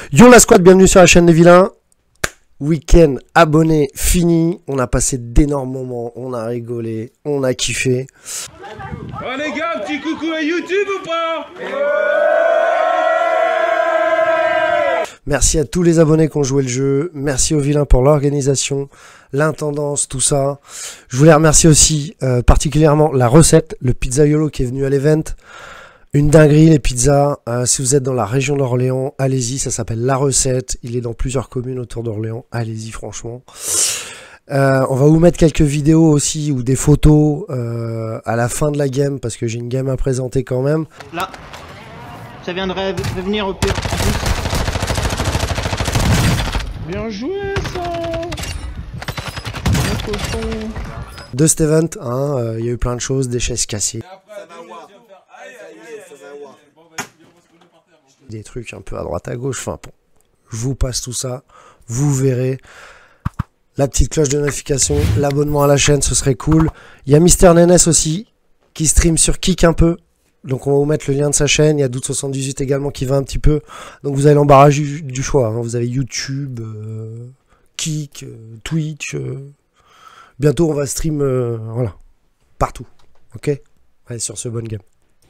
Yo la squad, bienvenue sur la chaîne des vilains. Week-end abonné fini. On a passé d'énormes moments, on a rigolé, on a kiffé. Oh les gars, petit coucou à YouTube ou pas? Merci à tous les abonnés qui ont joué le jeu. Merci aux vilains pour l'organisation, l'intendance, tout ça. Je voulais remercier aussi particulièrement la recette, le pizzaiolo qui est venu à l'event. Une dinguerie les pizzas, si vous êtes dans la région d'Orléans, allez-y, ça s'appelle La Recette, il est dans plusieurs communes autour d'Orléans, allez-y franchement. On va vous mettre quelques vidéos aussi ou des photos à la fin de la game parce que j'ai une game à présenter quand même. Là, ça viendrait venir au pire. Bien joué ça. De cet event, hein, il y a eu plein de choses, des chaises cassées. Des trucs un peu à droite à gauche, enfin bon, je vous passe tout ça, vous verrez. La petite cloche de notification, l'abonnement à la chaîne, ce serait cool. Il y a Mister Nenes aussi, qui stream sur Kik un peu. Donc on va vous mettre le lien de sa chaîne. Il y a Doute78 également qui va un petit peu. Donc vous avez l'embarras du choix. Hein. Vous avez YouTube, Kik, Twitch. Bientôt on va stream, voilà, partout. Ok? Allez, sur ce, bonne game.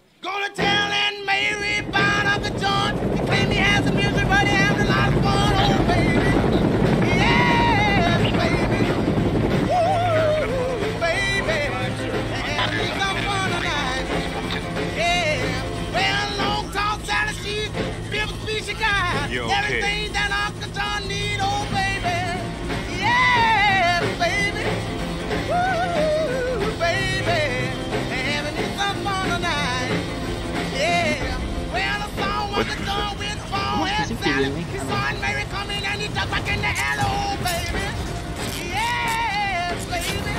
Everything that Uncle John need, oh baby, yeah, baby, woo, baby, having me some fun tonight, yeah. Well, the song Uncle John went for and Sally, his son Mary come in and he duck back in the alley, oh baby, yeah, baby,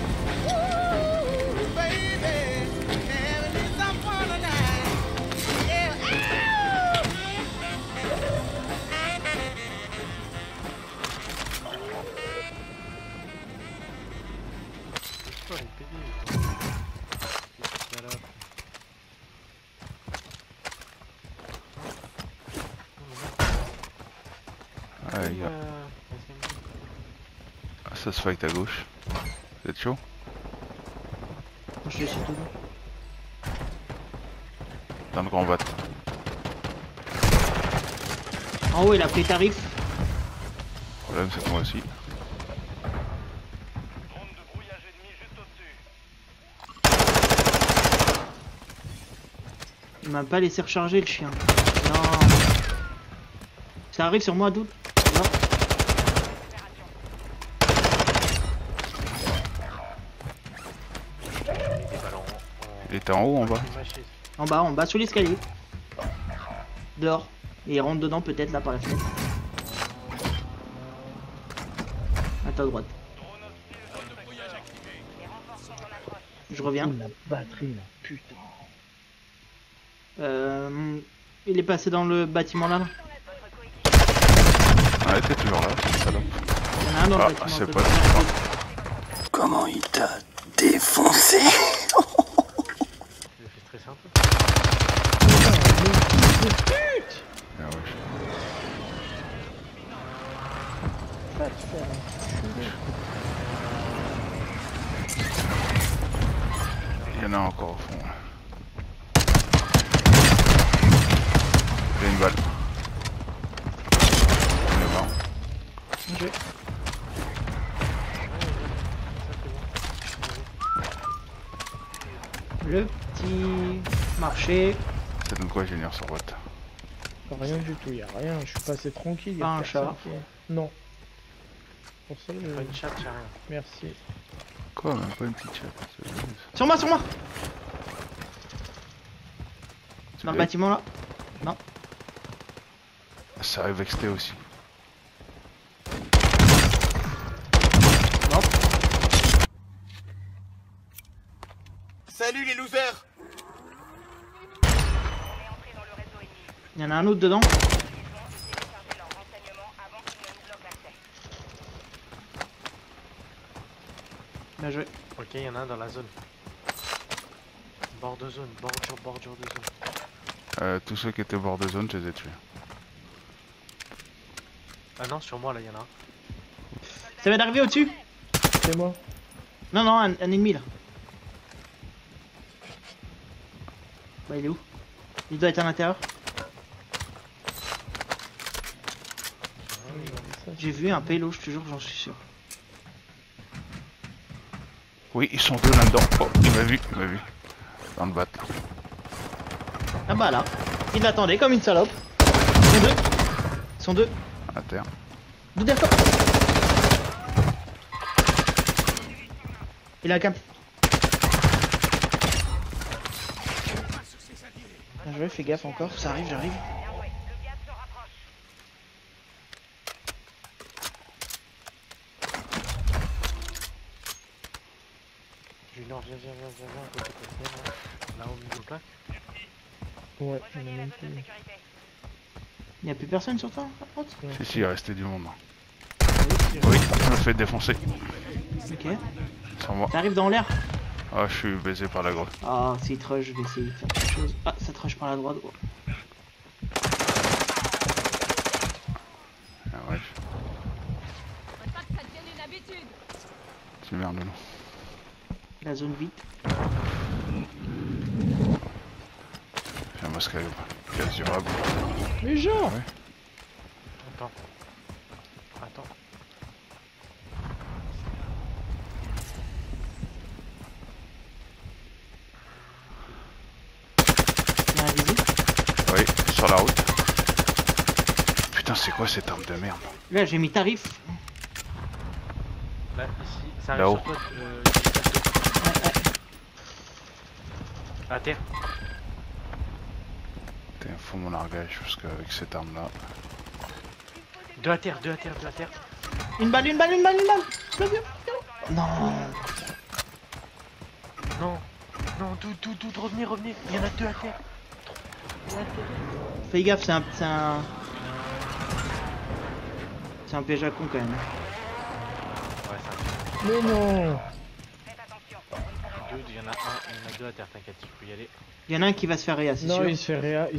woo, baby, having me some fun tonight, yeah. Ça se fight à gauche. Vous êtes chaud? Je suis tout. Dans le grand bat. En haut, il a pris tarif. Le problème c'est que moi aussi. Il m'a pas laissé recharger le chien. Non. Ça arrive sur moi, Doute. Non. Il était en haut ou en bas? En bas, sous l'escalier. Dehors. Et il rentre dedans peut-être là par la fenêtre. À ta droite. Je reviens. La batterie là, putain. Il est passé dans le bâtiment là. Ah, t'es toujours là, c'est salope. Il y en a un dans le bâtiment. C'est pas Comment il t'a défoncé? Ah ouais. Il y en a encore au fond. Il y a une balle. Le petit marché. C'est donc quoi ingénieur sur boîte? Rien du tout, y a rien, je suis passé tranquille. Pas un chat. Non. Pour ça, je... Pas une chatte, y'a rien. Merci. Quoi, même pas une petite chatte? Sur moi, sur moi. Dans le bâtiment là. Non. Ça arrive XT aussi. Non. Salut les losers! Il y en a un autre dedans. Bien joué. Ok, il y en a un dans la zone. Bord de zone, bordure de zone. Tous ceux qui étaient au bord de zone, je les ai tués. Ah non, sur moi là, y'en a un. Ça vient d'arriver au-dessus. C'est moi. Non, non, un ennemi là. Bah, il est où? Il doit être à l'intérieur. J'ai vu un pélo, je te jure, j'en suis sûr. Oui, ils sont deux là-dedans. Oh, il m'a vu, Dans le bat. Ah bah là, il l'attendait comme une salope. Ils sont deux. Ils sont deux. À terre. Deux d'accord. Il a un cap. Bien joué, fais gaffe encore, ça arrive, j'arrive. Junior, viens, côté conteneur, là au milieu de plaque. Ouais, on a même plus. Il n'y a plus personne sur toi, par contre? Si, il restait du monde. Oui, je me fais défoncer. Ok. Sans moi. T'arrives dans l'air? Ah, je suis baisé par la grotte. Ah, s'il te rush, je vais essayer de faire quelque chose. Ah, ça te rush par la droite. Oh. Ah ouais. C'est merde, non. La zone vite. J'ai un masque à l'eau. Gaz durable. Mais genre Ouais. Attends. Attends. Il y a un visible. Oui, sur la route. Putain, c'est quoi cette arme de merde? Là, j'ai mis tarif. Là, ici, ça arrive Là-haut. sur toi. À terre. Putain, faut mon largage parce qu'avec cette arme là. Deux à terre. Une balle. Je l'ai vu. Non. Non, tout, revenez. Il y en a deux à terre. Fais gaffe, c'est un piège à con quand même. Ouais, ça. Mais non. Deux, il y en a deux à terre, t'inquiète, tu peux y aller. Il y en a un qui va se faire réa, c'est Non, sûr. il se fait rien.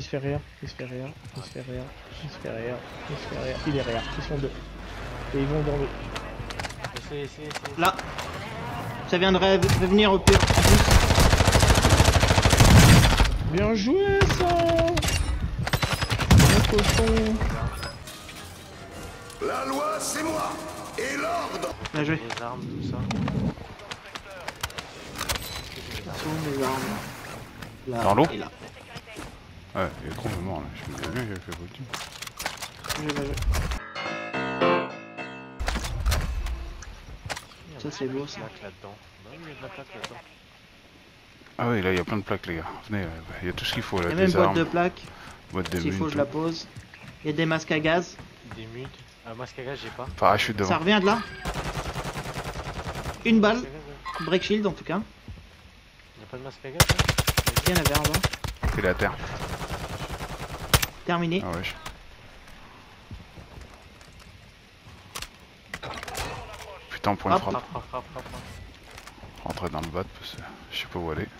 Il est réa. Ils sont deux. Et ils vont dans l'eau. C'est. Là. Ça vient de revenir au pire. En plus. Bien joué ça. Le cochon. La loi, c'est moi. Et l'ordre. Bien joué. Les armes, tout ça. Sont mes armes. Là, Dans l'eau et là. Ouais, il y a trop de morts là. Je me disais bien, j'avais fait beaucoup. Bien joué. Ça c'est beau ça. Plaque là-dedans. Non, il y a de la plaque là-dedans. Ah oui, là il y a plein de plaques, les gars. Venez, il y a tout ce qu'il faut là. Il y a Des même boîte armes, de plaques. boîte de S'il faut, mines, je la pose. Il y a des masques à gaz. Des mutes. Ah, masque à gaz, j'ai pas. parachute Ça devant. revient de là. Une balle. Masque à gaz, ouais. Break shield en tout cas. Y a pas de masque à gaz là? Il y en avait un bas. Il est à terre. Terminé. Ah ouais. Putain, point de Hop. frappe. Frappe. Rentrer dans le bat parce que je sais pas où aller.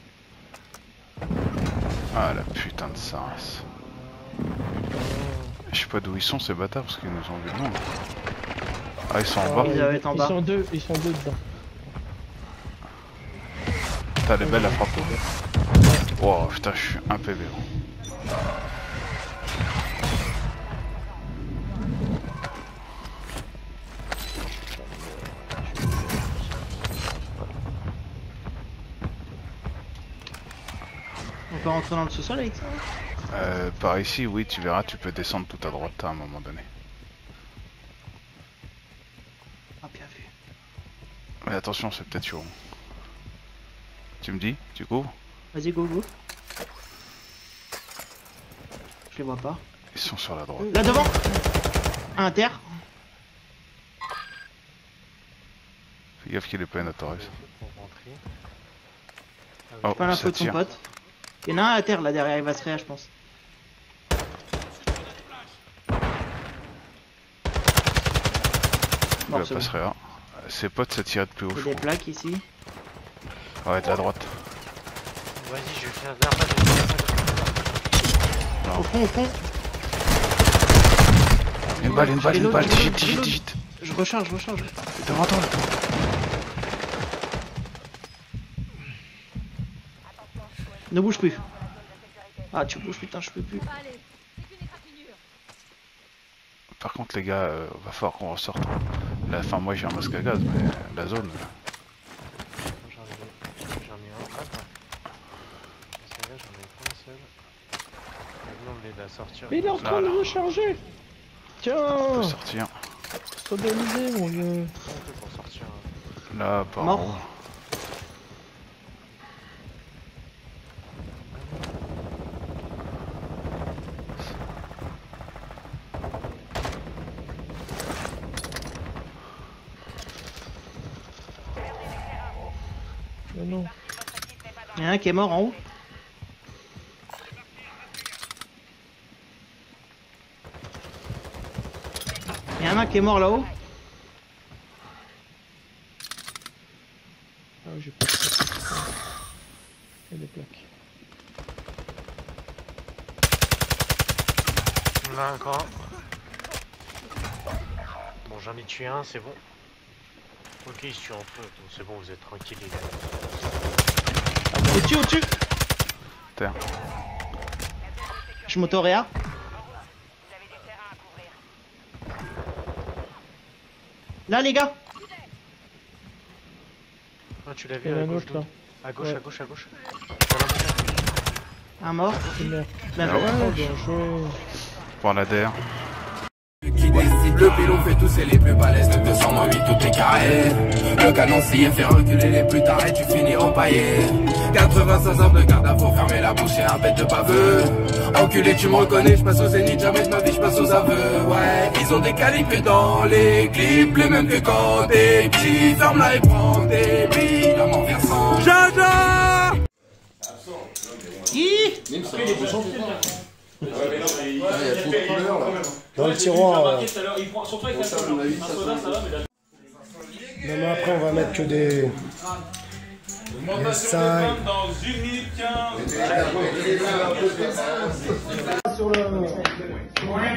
Ah la putain de sas. Je sais pas d'où ils sont ces bâtards parce qu'ils nous ont vu loin. Ah ils sont en bas. Ils doivent être en bas. Ils sont deux dedans. Putain elle est belle la frappe. Wow putain je suis un PV. On peut rentrer dans le sous-sol avec ça? Par ici oui tu verras tu peux descendre tout à droite à un moment donné. Ah bien vu. Mais attention c'est peut-être chaud. Tu me dis? Tu couvres? Vas-y go. Je les vois pas. Ils sont sur la droite. Là devant. Un terre. Fais gaffe qu'il est pas une Torres. Pour rentrer. Oh, Pas l'info ça de son tire. pote. Il y en a un à terre là derrière, il va se réa je pense. Il Bon, va c'est pas bon. se réa. Ses potes ça tirait de plus haut Il y je a des crois. plaques ici. Ouais de la droite. Vas-y, je vais faire la Au fond. une balle, digite. Je recharge. Devant toi, là. Ne bouge plus. Ah, tu bouges, putain, je peux plus. Par contre, les gars, va falloir qu'on ressorte. Enfin, moi j'ai un masque à gaz, mais la zone. J'en ai un. Attends. Celle-là, j'en ai qu'un seul. Maintenant, on l'aide à sortir. Mais il est en train de recharger. On Tiens, peut sortir. sois organisé, mon vieux. On fait pour sortir. Là, par Mort. en haut. Mais non. Il y en a un qui est mort en haut. Il y en a un qui est mort là-haut. Ah oui, j'ai pas de plaque. Il y a des plaques. On a encore un. Bon, j'en ai tué un, c'est bon. Ok, il se tue en feu, donc c'est bon, vous êtes tranquille les gars. Au-dessus. Terre. Je m'auto-réa. Là, les gars. Ah, tu l'as Il y vu en a à un gauche, autre là. à gauche, Ouais. à gauche, à gauche. Un mort. C'est merde. Bien Ah joué. ouais. Oh, bien joué. Pour la DR. Qui décide, le pilon fait tousser les plus balèzes, le 208 tout est carré. Le canoncier fait reculer les plus tarés, tu finis empaillé. 85 ans de garde à faut fermer la bouche et un bête de baveux. Enculé, tu me reconnais, je passe au zénith, jamais de ma vie, je passe aux aveux. Ouais, ils ont des calibres dans les clips, les mêmes que quand t'es petit. Ferme-la et prends des billes, l'homme en versant. Jaja! Dans le tiroir. Non mais après on va mettre que des... Ça... Dans 1 minute 15. Sur le...